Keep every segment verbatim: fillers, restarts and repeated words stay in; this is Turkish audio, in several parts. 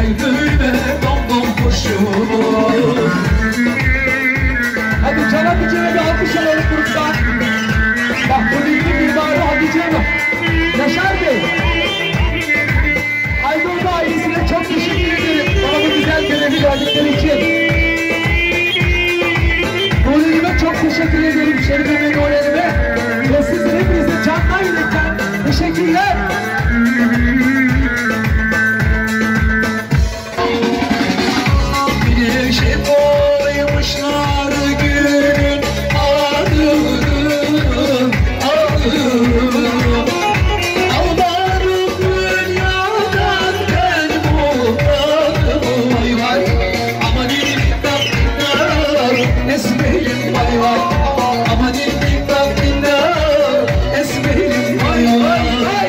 gel gülme dom dom kuşum. Hadi Can Hatice'ye bir alkış alalım gruptan. Bak bu ilgili mimarı Hatice'ye bak. Yaşar Bey. Aydoğdu ailesine çok teşekkür ederim. Bana bu güzel görevi verdikleri için. Nuri'me çok teşekkür ederim. Şerife'me, Nuri'me. Ve siz hepinize canla yürekten teşekkürler. Güneşe koymuşlar günün adını, adını. Aldanım dünyadan ben mutluyum. Vay vay, aman ilikten dinler, esmeyelim vay vay. Aman ilikten dinler, esmeyelim vay vay.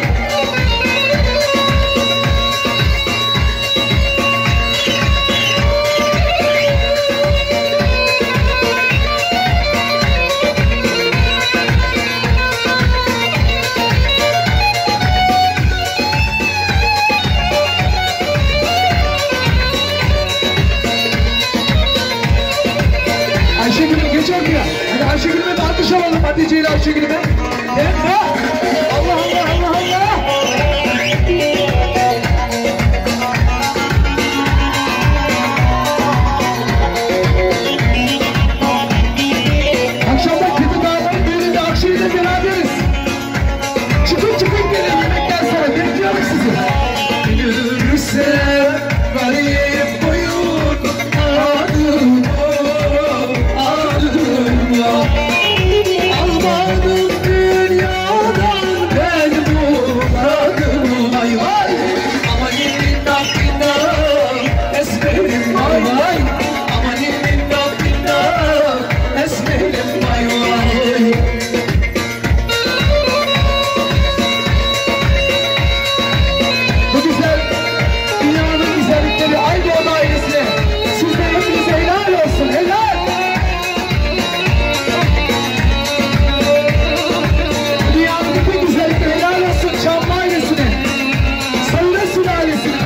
Ayşegül'üm geç oraya. Hadi Ayşegül'üme bir alkış alalım. Hatice ile Ayşegül'üme. Yapma. Allah Allah Allah Allah. Akşamda Kötü Dağların düğününde Akşehir'de beraberiz. Çıkın çıkın gelin yemekten sonra. Bekliyorum sizi. Gelirse garip koyun adını. Almadım dünyadan ben muradım. Vay vay, aman ilindan dindan esmerim vay vay. Aman ilindan dindan esmerim vay vay. Bu güzel dünyanın güzellikleri Aydoğdu ailesine, sizden hepinize helal olsun, helal. Helal olsun Çamlı ailesine, Sayıra sülalesine.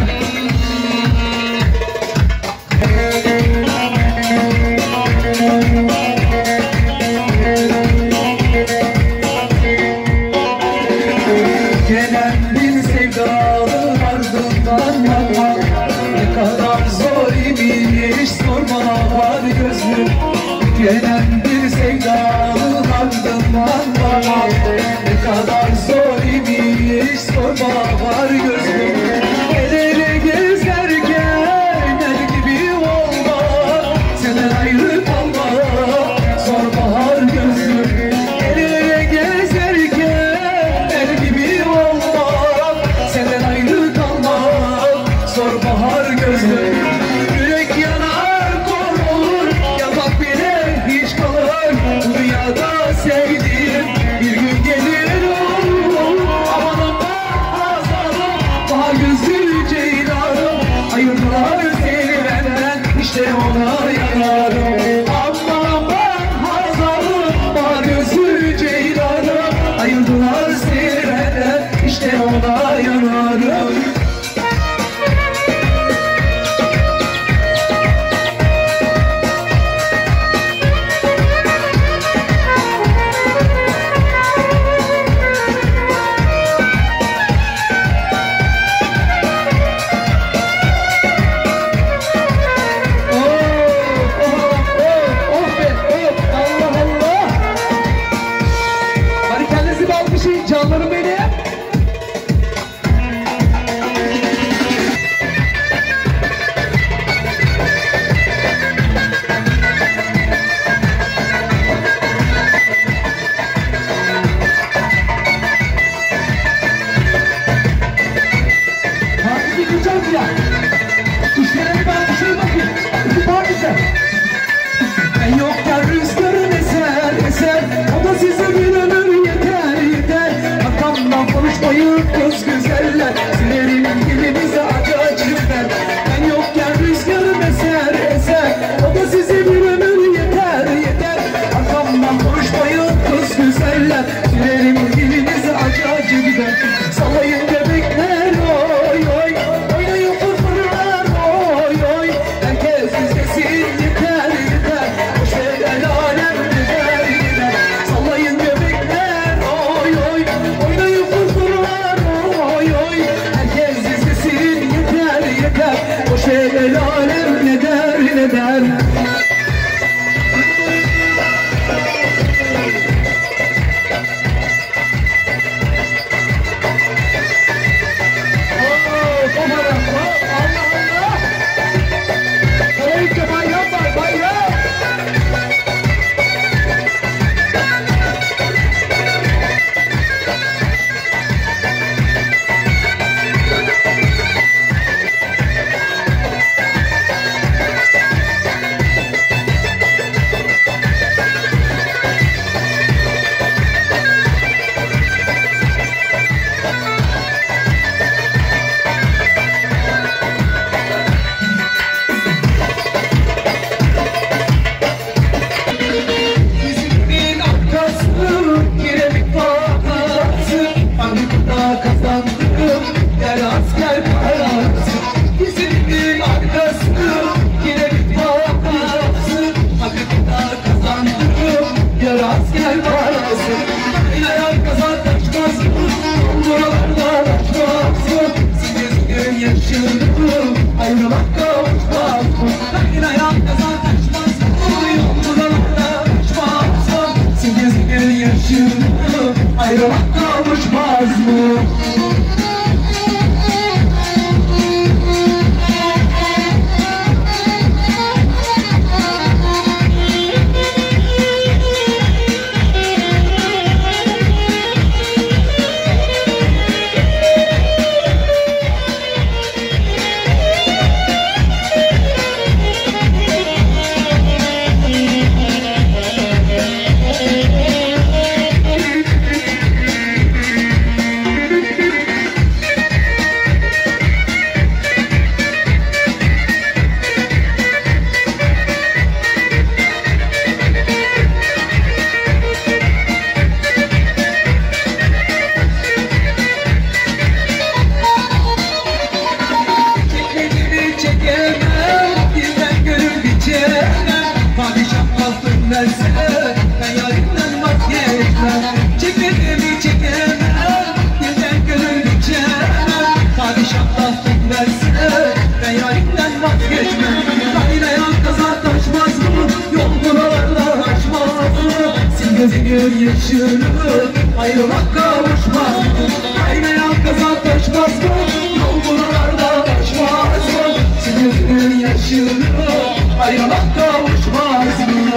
Gelen bir sevdalı ardından bakmak ne kadar zor imiş, sorma var gözüm. Gelen bir sevdalı ardından bakmak ne kadar zor imiş, sorma var gözüm. El ele gezerken el gibi olma, senden ayrı kalma, zor bahar gözüm. El ele gezerken el gibi olma, senden ayrı kalma, zor bahar gözüm. Yürek yanar kor olur, yapak bile hiç kalır. Bu dünyada sevdiğim bir gün gelir olur. Amanım ben hazalım, bahar gözlü ceylanım. Ayırdılar seni benden, işte ona yanarım. Amanım ben hazalım, bahar gözlü ceylanım. Ayırdılar seni benden, işte ona yanarım. Oh gözünün yaşını ayrılık kavuşmaz mı? Kaynayan kazan taşmaz mı? Yol buralarda taşmaz mı? Gözünün yaşını ayrılık kavuşmaz mı?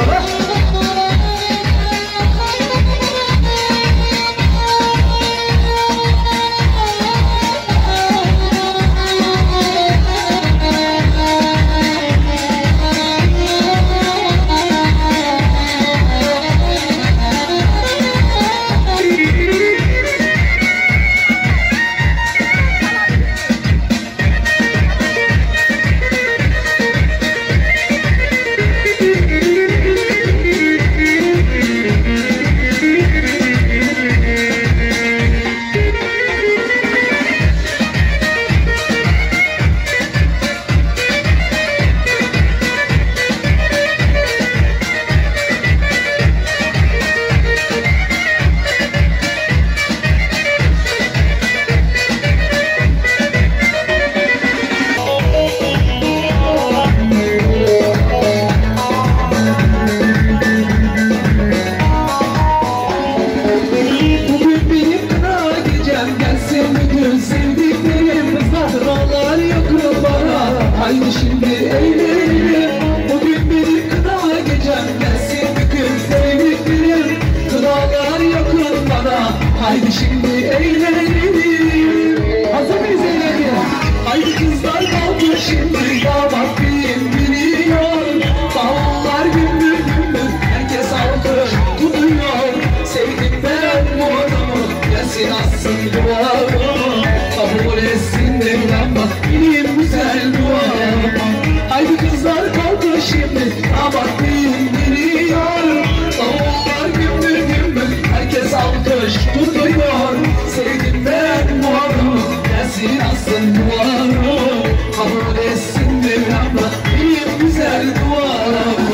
Haydi şimdi eğlenelim. Bugün benim kına gecem, gelsin bütün sevdiklerim. Kınalar yakın bana. Haydi şimdi eğlenelim. Hazır mıyız eğlenmeye? Haydi kızlar kalkın şimdi. Damat beyim biliyor. Davullar gümbür gümbür. Herkes alkış tutuyor. Sevdim ben bu adamı. Gelsin assın duvarı. Kabul etsin Mevlam'a benim güzel duam. Haydi kızlar kalkın şimdi. Damat beyim geliyor. Davullar gümbür gümbür. Herkes alkış tutuyor. Sevdim ben bu adamı. Gelsin assın duvarı. Kabul etsin Mevlam'a benim güzel duam.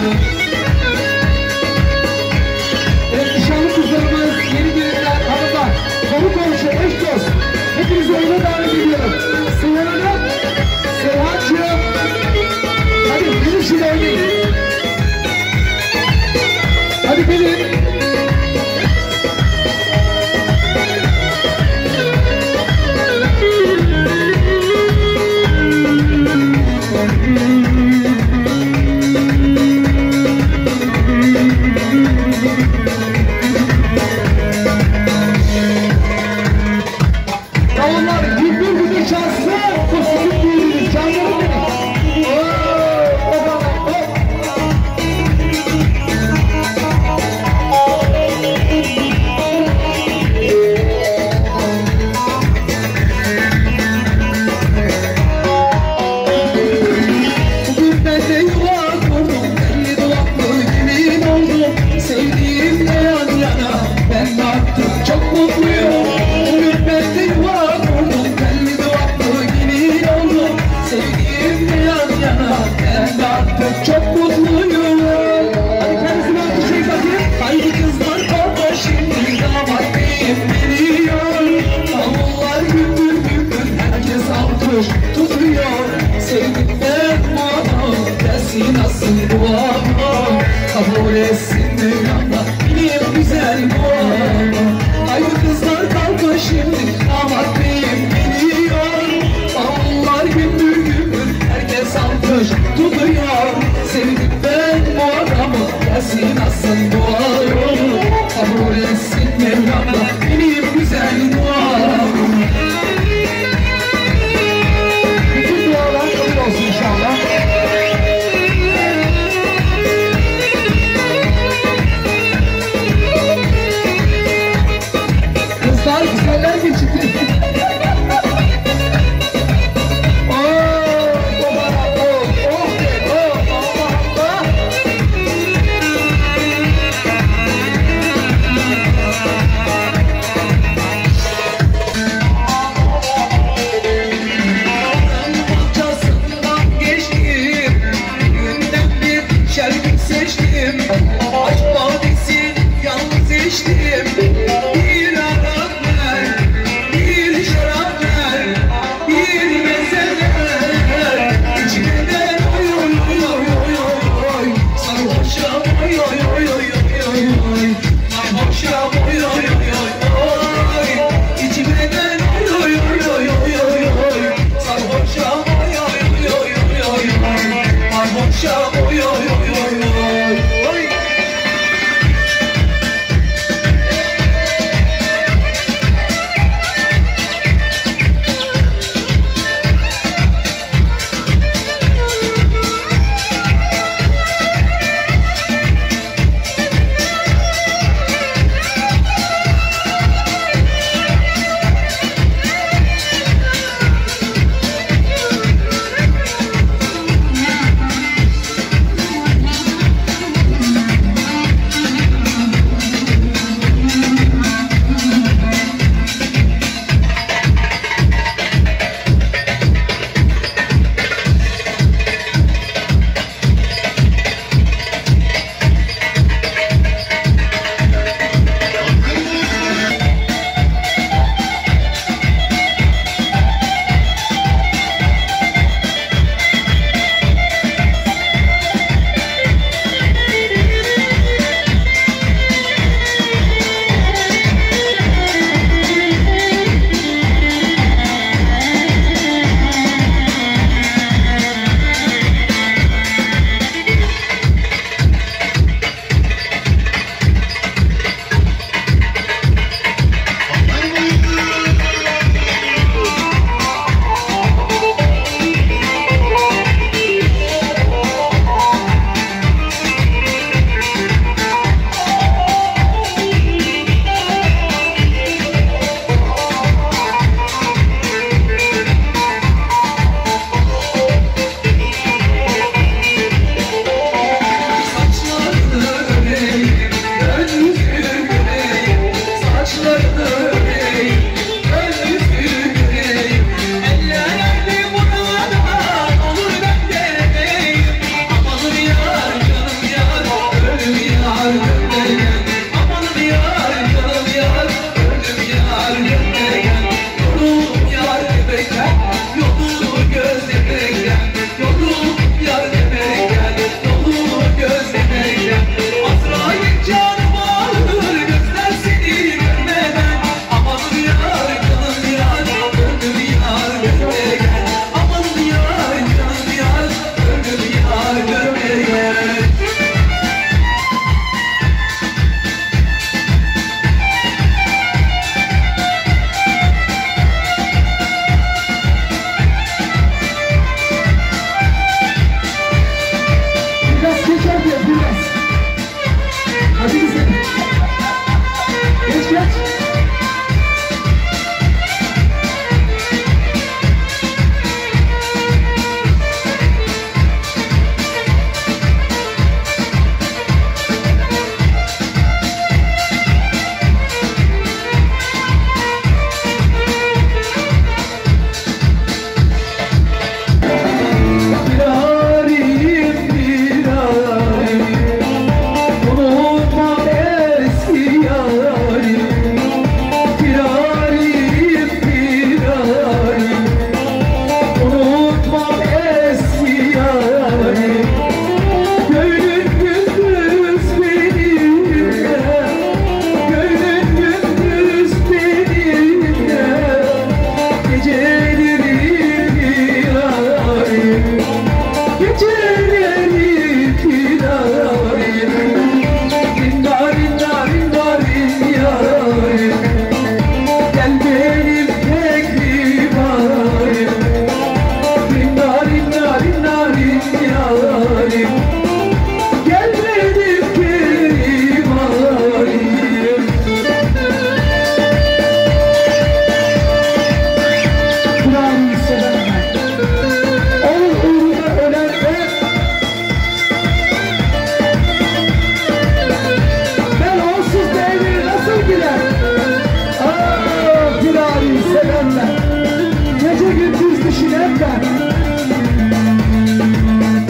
Evet, nişanlı kızlarımız, yeni gelinler, hanımlar, konu komşu, eş dost, hepinizi oyuna davet ediyorum. Seyhan'ım, Seyhan'cığım, hadi bizim şimdi oynayın. Hadi gelin. Çok mutluyum. Hadi kendisine bir şey bakayım. Haydi kızlar kalkın şimdi. Damat beyim geliyor. Davullar gümbür gümbür. Herkes alkış tutuyor. Sevdim ben bu adamı. Gelsin assın duamı. Kabul etsin Mevlam'a benim güzel duamı. Haydi kızlar kalkın şimdi. Damat beyim geliyor. Davullar gümbür gümbür. Herkes alkış tutuyor. Sevdim ben bu adamı. Gelsin assın duamı. Kabul etsin Mevlam'a benim güzel duamı. Bütün dualar kabul olsun inşallah. Kızlar güzeller geçti. akşam oy oy oy oy oy.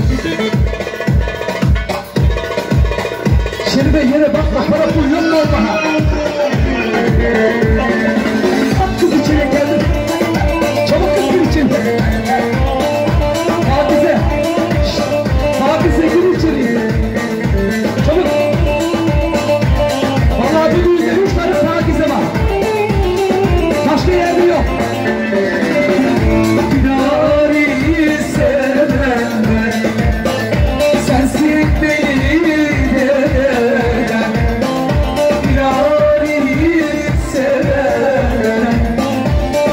Şerife yere bakma, para pul yok mu olmaha?